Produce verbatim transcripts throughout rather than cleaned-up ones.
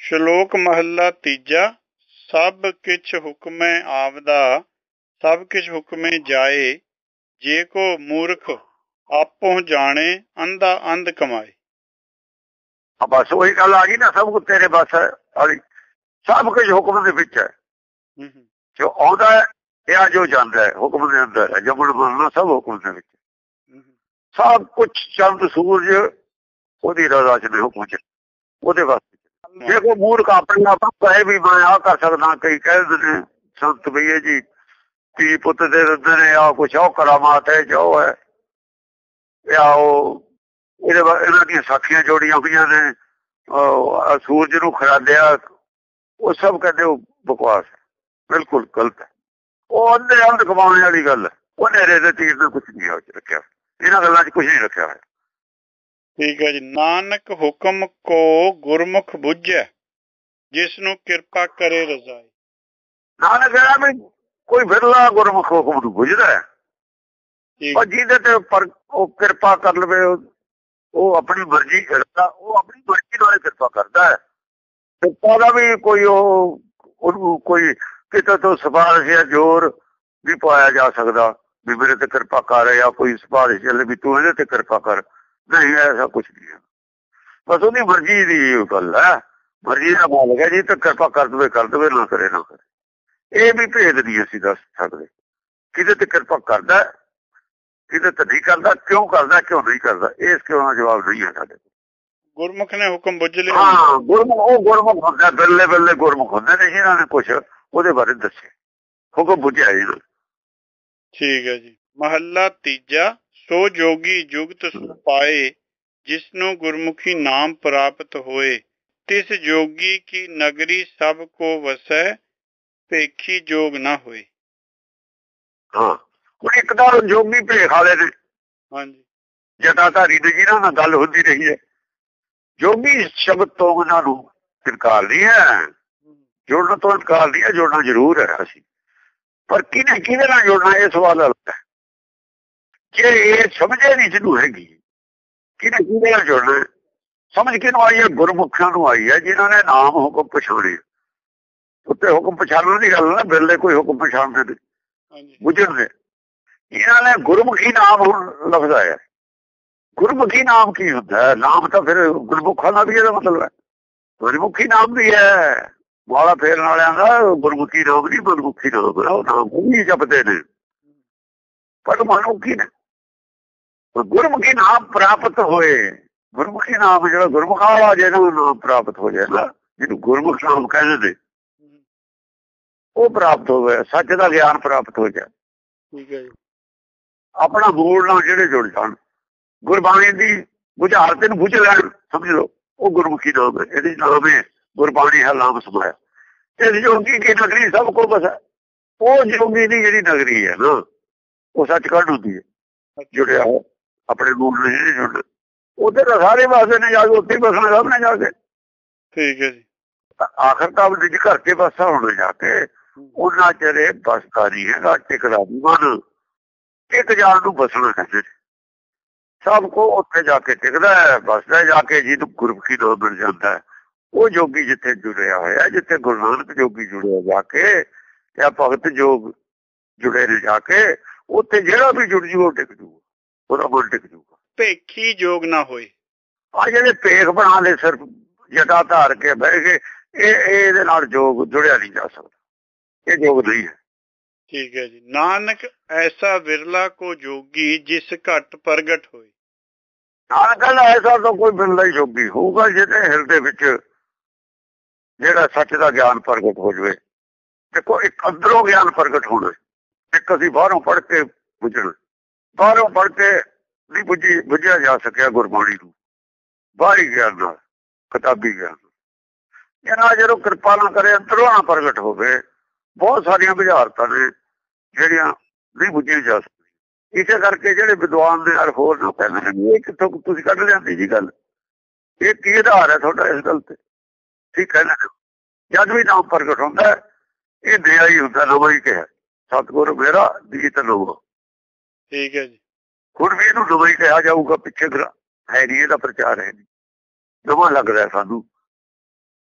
ਸ਼ਲੋਕ ਮਹੱਲਾ ਤੀਜਾ। ਸਭ ਕਿਛ ਹੁਕਮੈ ਆਪਦਾ, ਸਭ ਕਿਛ ਹੁਕਮੇ ਜਾਏ। ਜੇ ਕੋ ਮੂਰਖ ਆਪੋ ਜਾਣੇ, ਅੰਧਾ ਅੰਧ ਕਮਾਏ। बस वही गल आ गई ना, सब कुछ तेरे बस वाली, सब कुछ हुक्म दे विच है। जो आउंदा है या जो जांदा है हुक्म दे अंदर है। जमन मरना सब हुक्म दे विच, सब कुछ चंद सूरज ओदी रजा च ने, हुक्म च ओदे वास्ते। जे कोई मूर्ख अपने आप कहे भी मैं आ कर सकदा, कई कह देने संत भईए जी धी पुत दे दिंदे ने, या कुछ ओ करामात है जो है, या इन्हां दी साखियां जोड़ियां हुई ने, सूरज नूं खरालिया, वो सब कहते बकवास है, बिल्कुल गलत है। वो अंधे अंध कमाने वाली गल है। वो नेरे दे तीर ने कुछ नहीं रखा, इन्हां गल्लां च कुछ नहीं रखा है। ठीक है जी। नानक हुक्म को गुरमुख बुझे, जिसनों कृपा करे रजाई। नानक कहना भी कोई बिरला गुरमुख हुक्म नूं बुझदा है, और जिहदे ते पर ओ कृपा कर लवे, वो अपनी मर्जी करता, वो अपनी मर्जी नाल कृपा करता है। कृपा का भी कोई ओ कोई किते तो सिफारिश या जोर भी पाया जा सकता भी मेरे ते कृपा कर, या कोई सिफारिश चले भी तू इहदे ते कृपा कर, नहीं, ऐसा कुछ नहीं है। बस उहदी मर्जी दी गल है, मर्जी का मालिक है जी, तो कृपा कर दे कर दे, ना करे ना करे। ये भी भेद नहीं असीं दस सकते किहदे ते कृपा करदा, किहदे ते नहीं करदा, क्यों करदा क्यों नहीं करदा, इस क्यों का जवाब नहीं है साडे। गुरमुख ने हुक्म बुझ लिया। हाँ, गुरमुख वो गुरमुख होंदा, बल्ले बल्ले गुरमुख होंदे ने जिन्हां ने कुछ ਉਹਦੇ बारे दसे, हुक्म बुझिया जी। ठीक है जी। महला तीजा। सो जोगी जुगत सो पाए, जिसनो गुरमुखी नाम प्राप्त होए। तिस जोगी की नगरी सब को वसै, भेखी जोग ना होए। हाँ, ਹੁਣ ਇੱਕ ਤਾਂ ਜੋਗੀ ਭੇਖ ਵਾਲੇ ਨੇ, ਹਾਂਜੀ, ਜਟਾਧਾਰੀ ਨੇ ਜਿਹਨਾਂ ਨਾਲ ਗੱਲ ਹੁੰਦੀ ਰਹੀ ਹੈ। ਜੋਗੀ ਸ਼ਬਦ ਤੋਂ ਉਹਨਾਂ ਨੂੰ ਇਨਕਾਰ ਨਹੀਂ ਹੈ, ਜੁੜਨ ਤੋਂ ਇਨਕਾਰ ਨਹੀਂ ਹੈ, ਜੁੜਨਾ ਜ਼ਰੂਰ ਹੈ ਅਸੀਂ, ਪਰ ਕਿਹਨੇ ਕਿਹਦੇ ਨਾਲ ਜੁੜਨਾ ਇਹ ਸਵਾਲ ਹੈ। ਜੇ ਇਹ ਸਮਝੇ ਨਹੀਂ ਜਿਹਨੂੰ ਹੈਗੀ, ਕਿਹਨੇ ਕਿਹਦੇ ਨਾਲ ਜੁੜਨਾ, ਸਮਝ ਕਿਹਨੂੰ ਆਈ ਹੈ? ਗੁਰਮੁਖਾਂ ਨੂੰ ਆਈ ਹੈ, ਜਿਨ੍ਹਾਂ ਨੇ ਨਾਮ ਹੁਕਮ ਪਛਾਣੇ। ਉੱਤੇ ਹੁਕਮ ਪਛਾਣਨ ਦੀ ਗੱਲ ਨਾ, ਬਿਰਲੇ ਕੋਈ ਹੁਕਮ ਪਛਾਣਦੇ ਨੇ ਬੁੱਝਣ ਦੇ। ਇਹਨਾਂ ਨੇ ਗੁਰਮੁਖੀ ਨਾਮ ਹੁਣ ਲਫ਼ਜ਼ ਆਇਆ। ਗੁਰਮੁਖੀ ਨਾਮ ਕੀ ਹੁੰਦਾ ਹੈ? ਨਾਮ ਤਾਂ ਫਿਰ ਗੁਰਮੁਖਾਂ ਦਾ ਵੀ ਇਹਦਾ ਮਤਲਬ ਹੈ, ਗੁਰਮੁਖੀ ਨਾਮ ਵੀ ਹੈ। ਮਾਲਾ ਫੇਰਨ ਵਾਲਿਆਂ ਦਾ ਗੁਰਮੁਖੀ ਨਾਮ ਨਹੀਂ, ਗੁਰਮੁਖੀ ਨਾਮ ਹੈ, ਉਹ ਨਾਮ ਵੀ ਜਪਦੇ ਨੇ, ਪਰ ਮਨੁੱਖੀ ਨੇ। ਗੁਰਮੁਖੀ ਨਾਮ ਪ੍ਰਾਪਤ ਹੋਏ, ਗੁਰਮੁਖੀ ਨਾਮ ਜਿਹੜਾ ਗੁਰਮੁਖਾਂ ਵਾਲਾ ਜਿਹਨਾਂ ਨੂੰ ਨਾਮ ਪ੍ਰਾਪਤ ਹੋ ਜਾਏ ਨਾ, ਜਿਹਨੂੰ ਗੁਰਮੁਖ ਨਾਮ ਕਹਿੰਦੇ ਨੇ, ਉਹ ਪ੍ਰਾਪਤ ਹੋ ਗਿਆ, ਸੱਚ ਦਾ ਗਿਆਨ ਪ੍ਰਾਪਤ ਹੋ ਜਾਏ। ਠੀਕ ਹੈ ਜੀ। ਆਪਣਾ ਮੂਲ ਨਾਲ ਜਿਹੜੇ ਜੁੜ ਜਾਣ, ਗੁਰਬਾਣੀ ਦੀ ਬੁਝਾਰਤ ਨੂੰ ਬੁਝ ਲੈਣ, ਸਮਝ ਲਓ ਉਹ ਗੁਰਮੁਖੀ ਨਾਮ ਹੈ। ਇਹਦੇ ਨਾਮ ਹੈ ਗੁਰਬਾਣੀ ਹੈ, ਨਾਮ ਸਮਾਇਆ। ਇਸ ਜੋਗੀ ਕੀ ਨਗਰੀ ਸਭ ਕੋ ਬਸੈ, ਉਹ ਜੋਗੀ ਦੀ ਜਿਹੜੀ ਨਗਰੀ ਹੈ ਨਾ, ਉਹ ਸੱਚਖੰਡ ਹੁੰਦੀ ਹੈ, ਜੁੜਿਆ ਹੋ ਆਪਣੇ ਮੂਲ ਨਾਲ ਜਿਹੜੇ ਜੁੜਨਾ, ਉੱਥੇ ਤਾਂ ਸਾਰੇ ਵਾਸਤੇ ਨੇ ਜਾ ਕੇ, ਉੱਥੇ ਬਸਣਾ ਸਭ ਨੇ ਜਾ ਕੇ। ਠੀਕ ਹੈ ਜੀ। ਆਖਰ ਤਾਂ ਨਿਜ ਘਰ ਕੇ ਬਸਾ ਹੋਣਾ ਜਾ ਕੇ, ਉਹਨਾਂ ਚਿਰ ਬਸਦਾ ਨਹੀਂ ਹੈਗਾ, ਟਿਕਦਾ ਨਹੀਂ ਮਨ। ਇੱਕ ਜਾਨ ਨੂੰ ਬਸਣਾ ਕਹਿੰਦੇ ਨੇ, ਸਭ ਕੋ ਉੱਥੇ ਜਾ ਕੇ ਟਿਕਦਾ ਹੈ, ਬਸਦਾ ਜਾ ਕੇ, ਜਿਹਨੂੰ ਗੁਰਮੁਖੀ ਨਾਮ ਮਿਲ ਜਾਂਦਾ ਹੈ। ਉਹ ਜੋਗੀ ਜਿੱਥੇ ਜੁੜਿਆ ਹੋਇਆ, ਜਿੱਥੇ ਗੁਰੂ ਨਾਨਕ ਜੋਗੀ ਜੁੜਿਆ ਜਾ ਕੇ, ਜਾਂ ਭਗਤ ਜੋਗ ਜੁੜੇ ਨੇ ਜਾ ਕੇ, ਉੱਥੇ ਜਿਹੜਾ ਵੀ ਜੁੜ ਜੂ ਉਹ ਟਿਕ ਜੂਗਾ, ਉਹਦਾ ਮਨ ਟਿਕ ਜੂਗਾ। ਭੇਖੀ ਜੋਗ ਨਾ ਹੋਏ। ਆ ਜਿਹੜੇ ਭੇਖ ਬਣਾ ਲਏ, ਸਿਰਫ ਜਟਾ ਧਾਰ ਕੇ ਬਹਿ ਗਏ, ਇਹ ਇਹਦੇ ਨਾਲ ਜੋਗ ਜੁੜਿਆ ਨਹੀਂ ਜਾ ਸਕਦਾ, ਇਹ ਜੋਗ ਨਹੀਂ ਹੈ। ठीक है जी। नानक ऐसा विरला को जोगी, जिस घट प्रगट होए। नानक कहना ऐसा तो कोई बिरला ही जोगी होगा, ਜਿਹਦੇ ਹਿਰਦੇ ਵਿੱਚ ਜਿਹੜਾ ਸੱਚ ਦਾ ਗਿਆਨ ਪ੍ਰਗਟ ਹੋ ਜਾਵੇ। ਦੇਖੋ, ਇੱਕ ਅੰਦਰੋਂ ਗਿਆਨ ਪ੍ਰਗਟ ਹੋਣਾ, ਇੱਕ ਅਸੀਂ ਬਾਹਰੋਂ ਪੜ੍ਹ ਕੇ ਬੁੱਝਣਾ। ਬਾਹਰੋਂ ਪੜ੍ਹ ਕੇ ਨਹੀਂ ਬੁੱਝੀ ਬੁੱਝਿਆ ਜਾ ਸਕਿਆ ਗੁਰਬਾਣੀ ਨੂੰ, ਬਾਹਰੀ ਗਿਆਨ ਨਾਲ, ਕਿਤਾਬੀ ਗਿਆਨ ਨਾਲ। ਇਹਨਾਂ ਜਦੋਂ ਕਿਰਪਾ ਨਾ ਕਰੇ, ਅੰਦਰੋਂ ਨਾ ਪ੍ਰਗਟ ਹੋਵੇ, ਬਹੁਤ ਸਾਰੀਆਂ ਬੁਝਾਰਤਾਂ ਨੇ ਜਿਹੜੀਆਂ ਨਹੀਂ ਬੁੱਝੀਆਂ ਜਾ ਸਕਦੀਆਂ। ਇਸੇ ਕਰਕੇ ਜਿਹੜੇ ਵਿਦਵਾਨ ਦੇ ਨਾਲ ਹੋਰ ਨਾ ਕਹਿੰਦੇ ਨੇ, ਇਹ ਕਿੱਥੋਂ ਤੁਸੀਂ ਕੱਢ ਲਿਆਂਦੀ ਜੀ ਗੱਲ, ਇਹ ਕੀ ਆਧਾਰ ਹੈ ਤੁਹਾਡਾ ਇਸ ਗੱਲ ਤੇ? ਠੀਕ ਹੈ ਨਾ, ਜਦ ਵੀ ਨਾਮ ਪ੍ਰਗਟ ਹੁੰਦਾ ਇਹ ਨਿਆ ਹੀ ਹੁੰਦਾ, ਨਵਾਂ ਹੀ ਕਿਹਾ। ਸਤਿਗੁਰ ਮੇਰਾ ਦੀਤ ਨਵਾਂ। ਠੀਕ ਹੈ ਜੀ। ਹੁਣ ਵੀ ਇਹਨੂੰ ਨਵਾਂ ਹੀ ਕਿਹਾ ਜਾਊਗਾ, ਪਿੱਛੇ ਹੈ ਨਹੀਂ, ਇਹਦਾ ਪ੍ਰਚਾਰ ਹੈ ਨਹੀਂ, ਨਵਾਂ ਲੱਗਦਾ ਸਾਨੂੰ।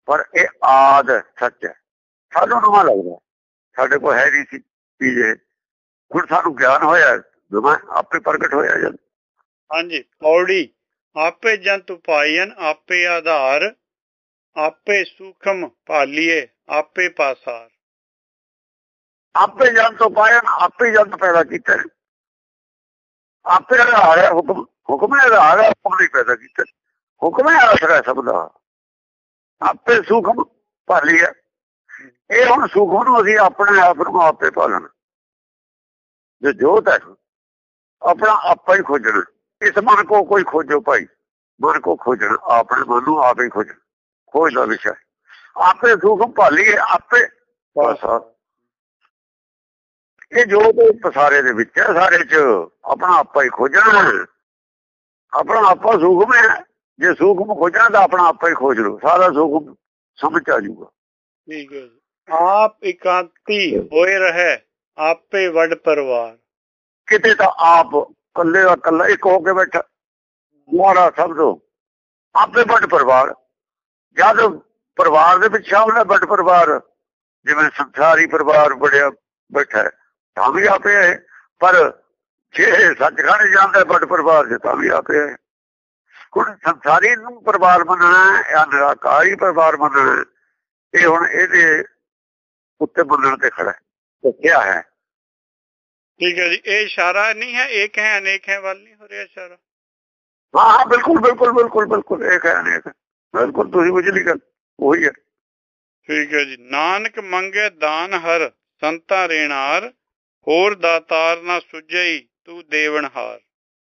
पर ये आद सच है। सानू नवा लगता, साडे कोल है नहीं सी चीज, हुण सानू ज्ञान होया नवा आपे प्रगट होया। जद हाँ जी, पौड़ी आपे जंत उपायन आपे आधार, आपे सूखम भालिए आपे पासार। आपे जंत उपायन आपे जंत पैदा किया, आपे आधार है हुक्म, हुक्म है आधार है, हुक्म नहीं पैदा किया, हुक्म है आसरा सबदा। आपे सूखम भाली है, ये हुण सूखम नूं असीं अपने आप नूं आपे भालना। जो जोत है अपना आपा ही खोजना। इस मन को कोई खोजो भाई, मन को खोजना, अपने मन नूं आप ही खोजना, खोज का विषय। आपे सूखम भाली है आपे पासार। ये जोत पसारे दे विच है, सारे च अपना आपा ही खोजना। अपना आपा सूखम है, जे सूखम खोजना तो अपना आपा ही खोज लो, सारा सूखम समझ आ जाऊगा। ठीक है जी। आप एकांती होए रहे आपे वड परिवार। किते तो आप कल्ले का कल्ला एक होके बैठा, मारा सब तो आपे वड परिवार। जद परिवार दे पिछे आउंदा वड परिवार, जिवें संसारी परिवार बड़िया बैठा है तां भी आपे है, पर जे सचखंड जांदा वड परिवार च तां भी आपे है। हुण संसारी नूं परिवार मनना या निराकारी परिवार मनना, ये हुण इहदे उत्ते मनण ते खड़ा है, तो क्या है। ठीक है जी, ये इशारा नहीं है एक है अनेक है वाल नहीं हो रहा इशारा। हाँ हाँ बिल्कुल बिल्कुल बिल्कुल बिल्कुल एक है अनेक है, बिल्कुल तुसीं बुझली गल वही है। ठीक है जी। नानक मंगे दान हर संता रेणार, होर दातार ना सुझई तू देवनहार।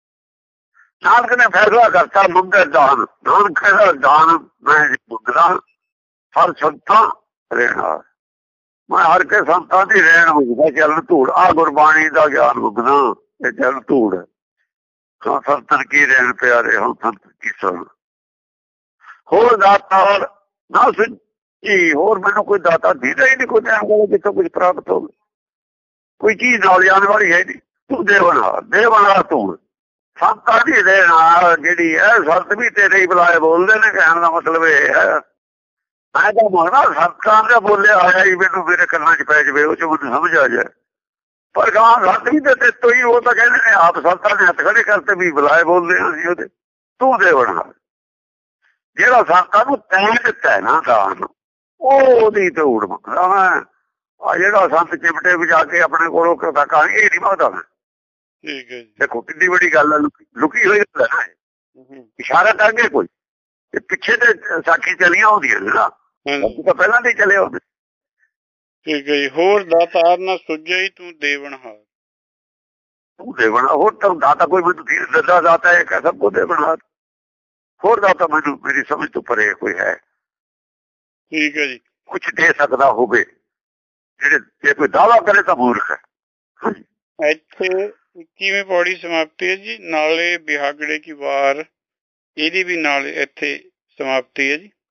नानक ने फैसला करता मंगे दान, नानक कहता दान मैं मंगदा हर संता रेणार, मैं हर के संतां दी रेण मंगदा चलन धूड़। आ गुरबाणी दा ज्ञान मंगदा, ये चलन धूड़। हाँ संतन की रेण प्यारे हम संत की सुन। होर दातार ना सुझी, होर मैनू कोई दाता दीदा ही नहीं, कोई देण वाला जिथों कुछ प्राप्त हो, कोई चीज नाल जाने वाली है नहीं। तू देवनहार, देवनहार तू संतां दी रेण जिहड़ी है, संत भी तेरे ही बुलाए बोलदे ने। कहण दा मतलब ये है, मैं तो मंगदा संतां दे बोले आया ही मैनू मेरे कन्नां च पै जावे, ਉਹ 'ਚ मैनू समझ आ जाए। पर गां संत भी तो तेरे तो ही, वो तो कहते ने आप संतां ने हत्थ खड़े करते भी बुलाए बोलदे हैं ਅਸੀਂ ਉਹਦੇ। तू देवनहार, ਜਿਹੜਾ ਸੰਤਾਂ ਨੂੰ ਤੈਂ ਦਿੱਤਾ ਹੈ ਨਾ ਦਾਨ, ਉਹਦੀ ਧੂੜ ਮੰਗਦਾ ਮੈਂ। ਆ ਜਿਹੜਾ ਸੰਤ ਚਿਮਟੇ ਵਜਾ ਕੇ ਆਪਣੇ ਕੋਲੋਂ ਕਰਦਾ ਕਹਾਣੀ, ਇਹ ਨਹੀਂ ਮੰਗਦਾ ਮੈਂ। ठीक है जी। देखो कितनी बड़ी गल है, लुकी हुई गल है ना। इशारा करके कोई पिछे तो साखी चलिया होंदियां ने ना, तो पहला नहीं चले होंदे। ठीक है जी। होर दातार ना सुझई तू देवनहार, तू देवनहार। होर तो दाता कोई मैनू ददा दाता है क्या सबको देवनहार, होर दाता मैनू मेरी समझ तो परे कोई है। ठीक है जी। कुछ दे सकता होवे, जे कोई दावा करे तो मूर्ख है। ਇੱਥੇ इक्कीवीं पौड़ी समाप्ति है जी। नाले बिहागड़े की वार, ਇਹਦੀ भी नाल ਇੱਥੇ समाप्ति है जी।